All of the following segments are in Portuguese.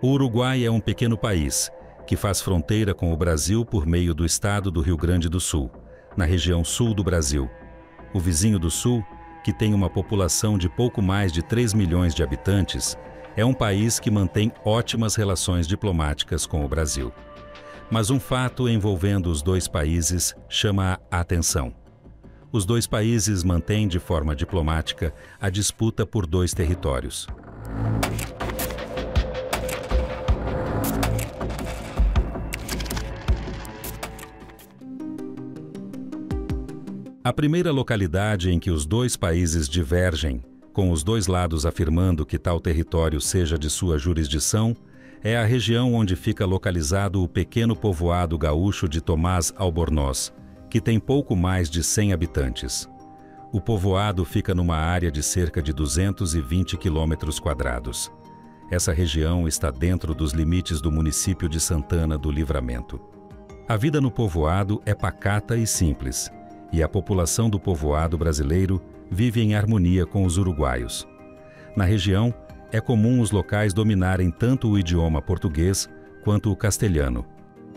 O Uruguai é um pequeno país que faz fronteira com o Brasil por meio do estado do Rio Grande do Sul, na região sul do Brasil. O vizinho do sul, que tem uma população de pouco mais de 3 milhões de habitantes, é um país que mantém ótimas relações diplomáticas com o Brasil. Mas um fato envolvendo os dois países chama a atenção. Os dois países mantêm de forma diplomática a disputa por dois territórios. A primeira localidade em que os dois países divergem, com os dois lados afirmando que tal território seja de sua jurisdição, é a região onde fica localizado o pequeno povoado gaúcho de Tomás Albornoz, que tem pouco mais de 100 habitantes. O povoado fica numa área de cerca de 220 quilômetros quadrados. Essa região está dentro dos limites do município de Santana do Livramento. A vida no povoado é pacata e simples, e a população do povoado brasileiro vive em harmonia com os uruguaios. Na região, é comum os locais dominarem tanto o idioma português quanto o castelhano.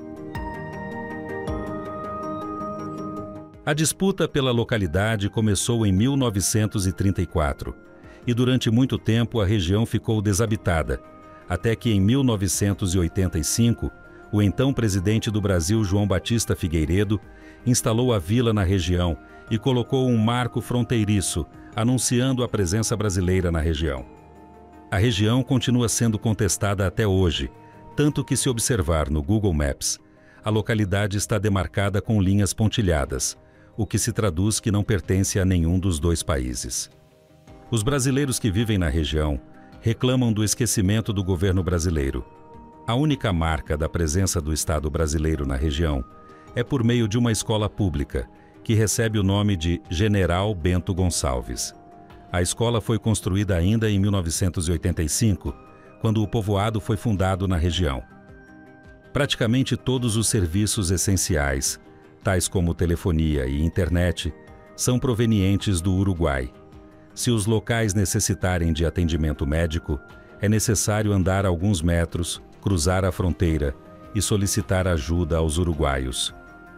A disputa pela localidade começou em 1934 e durante muito tempo a região ficou desabitada, até que em 1985 o então presidente do Brasil, João Batista Figueiredo, instalou a vila na região e colocou um marco fronteiriço, anunciando a presença brasileira na região. A região continua sendo contestada até hoje, tanto que, se observar no Google Maps, a localidade está demarcada com linhas pontilhadas, o que se traduz que não pertence a nenhum dos dois países. Os brasileiros que vivem na região reclamam do esquecimento do governo brasileiro. A única marca da presença do Estado brasileiro na região é por meio de uma escola pública, que recebe o nome de General Bento Gonçalves. A escola foi construída ainda em 1985, quando o povoado foi fundado na região. Praticamente todos os serviços essenciais, tais como telefonia e internet, são provenientes do Uruguai. Se os locais necessitarem de atendimento médico, é necessário andar alguns metros, cruzar a fronteira e solicitar ajuda aos uruguaios.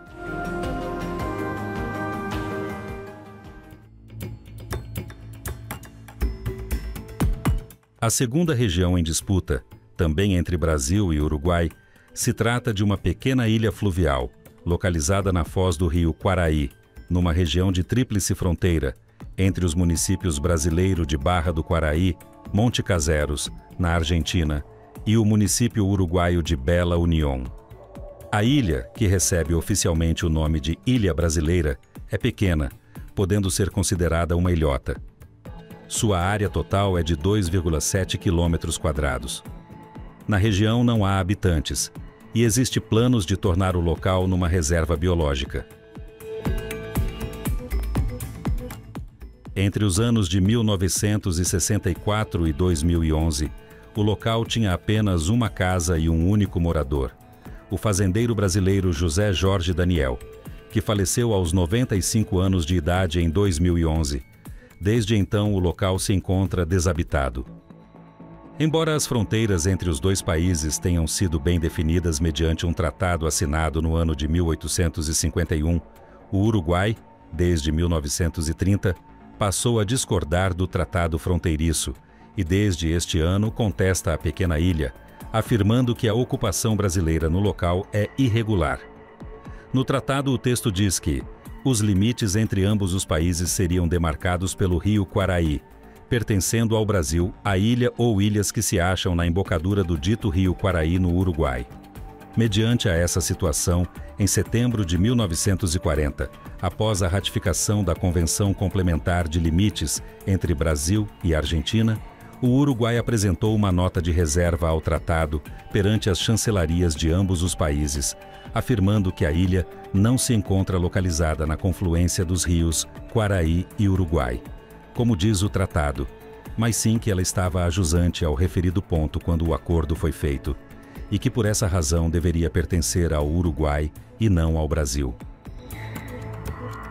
A segunda região em disputa, também entre Brasil e Uruguai, se trata de uma pequena ilha fluvial, localizada na foz do rio Quaraí, numa região de tríplice fronteira, entre os municípios brasileiros de Barra do Quaraí, Monte Caseros, na Argentina, e o município uruguaio de Bela União. A ilha, que recebe oficialmente o nome de Ilha Brasileira, é pequena, podendo ser considerada uma ilhota. Sua área total é de 2,7 quilômetros quadrados. Na região não há habitantes e existe planos de tornar o local numa reserva biológica. Entre os anos de 1964 e 2011, o local tinha apenas uma casa e um único morador, o fazendeiro brasileiro José Jorge Daniel, que faleceu aos 95 anos de idade em 2011. Desde então, o local se encontra desabitado. Embora as fronteiras entre os dois países tenham sido bem definidas mediante um tratado assinado no ano de 1851, o Uruguai, desde 1930, passou a discordar do tratado fronteiriço e, desde este ano, contesta a pequena ilha, afirmando que a ocupação brasileira no local é irregular. No tratado, o texto diz que os limites entre ambos os países seriam demarcados pelo rio Quaraí, pertencendo ao Brasil a ilha ou ilhas que se acham na embocadura do dito rio Quaraí no Uruguai. Mediante a essa situação, em setembro de 1940, após a ratificação da Convenção Complementar de Limites entre Brasil e Argentina, o Uruguai apresentou uma nota de reserva ao tratado perante as chancelarias de ambos os países, afirmando que a ilha não se encontra localizada na confluência dos rios Quaraí e Uruguai, como diz o tratado, mas sim que ela estava ajusante ao referido ponto quando o acordo foi feito, e que por essa razão deveria pertencer ao Uruguai e não ao Brasil.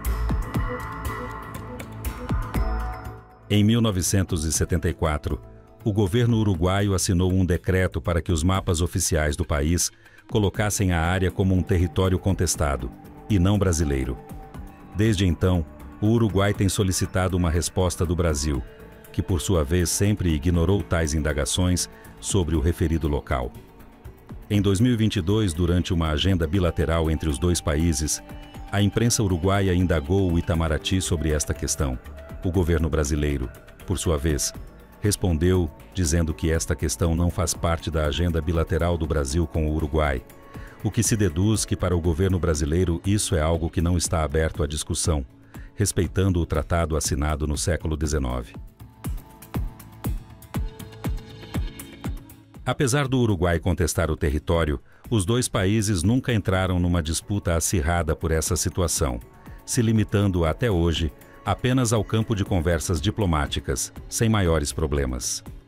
Em 1974, o governo uruguaio assinou um decreto para que os mapas oficiais do país colocassem a área como um território contestado, e não brasileiro. Desde então, o Uruguai tem solicitado uma resposta do Brasil, que por sua vez sempre ignorou tais indagações sobre o referido local. Em 2022, durante uma agenda bilateral entre os dois países, a imprensa uruguaia indagou o Itamaraty sobre esta questão. O governo brasileiro, por sua vez, respondeu dizendo que esta questão não faz parte da agenda bilateral do Brasil com o Uruguai, o que se deduz que para o governo brasileiro isso é algo que não está aberto à discussão, respeitando o tratado assinado no século XIX. Apesar do Uruguai contestar o território, os dois países nunca entraram numa disputa acirrada por essa situação, se limitando até hoje apenas ao campo de conversas diplomáticas, sem maiores problemas.